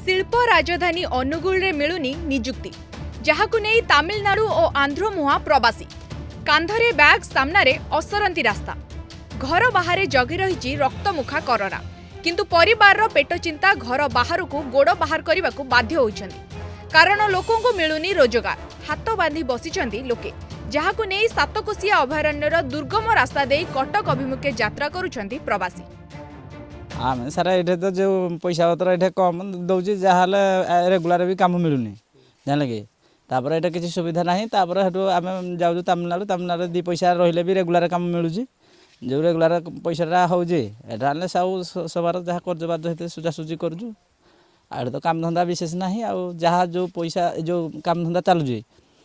शिल्प राजधानी अनुगुल रे मिलुनी निजुक्ति जहाकु नहीं तमिलनाडु और आंध्र मुहा प्रवासी कांधरे बैग सामने असरंती रास्ता घर बाहर जगी रही रक्तमुखा करोना किंतु परिवार रो पेट चिंता घर बाहर को गोड़ बाहर करने को बाध्य होइछन्ति कारण लोकों को मिलुनी रोजगार हाथ बांधी बसिछन्ति लोके जहाकु नहीं सातकोशिया अभयारण्यर दुर्गम रास्ता दे कटक अभिमुखे यात्रा करुछन्ति प्रवासी। आम सारा ये तो जो पैसा पतर ये कम दौर जहाँ रेगुलार भी कम मिलूनी जानल कि ये किसी सुविधा ना आम जाऊँ तमिलनाडु दी पैसा रही भी रेगुलार कम मिलूँ जो रेगुलार पैसा होने सब सबार जहाँ कर्ज बाध्य सुझासुझी करुँ आड़े तो काम धंदा विशेष ना जहाँ जो पैसा जो काम धंदा चलुची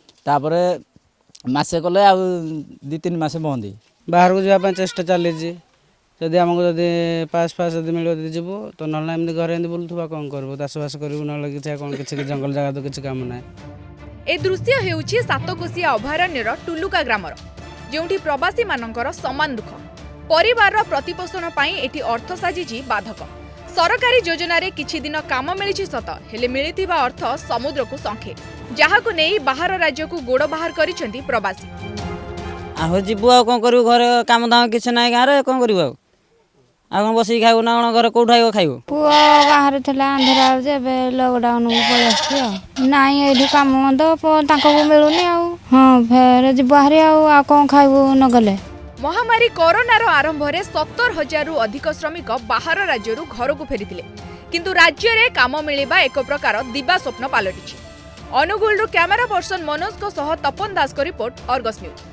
मसे कले आ 2-3 मास बंद बाहर को जावाई चेष्टा चली जदि आमको जब पास फास मिले जीव तो ना एमती घर बुलूबा कौन कर चाषबास करूँ ना कि जंगल जगह तो किसी काम ना। ए दृश्य हेउछि सातकोशिया अभयारण्यर टुलुका ग्रामर जोंठी प्रवासी मानकर समान दुख परिवार प्रतिपोषण पाई एठी अर्थ साजिछि बाधक सरकारी योजना रे किछि दिन काम मिलिछि सत हेले मिलिथिबा अर्थ समुद्र को संखे जहाकु नेई बाहर राज्य को गोड़ बाहर करिसेंति प्रवासी। आहो जीवु आ कोन करू घर काम दाम किछि नाय गारे कोन करू आ कोन बसी खाइबो ना कोन घर कोठा आइबो खाइबो पुआ बाहर थला अंधरा जे बे लॉकडाउन को पय आछि नाई एठी काम मंद तांको को मिलुनी आ हां फेर जीवु बाहर आ कोन खाइबो न गले। महामारी कोरोनार आरंभ में 70,000 रु अधिक श्रमिक बाहर राज्य घर को फेरी किंतु राज्य में काम मिलवा एक प्रकार दिवा स्वप्न पलटि। अनुगुल कैमरा पर्सन मनोज को सह तपन दास को रिपोर्ट अर्गस न्यूज।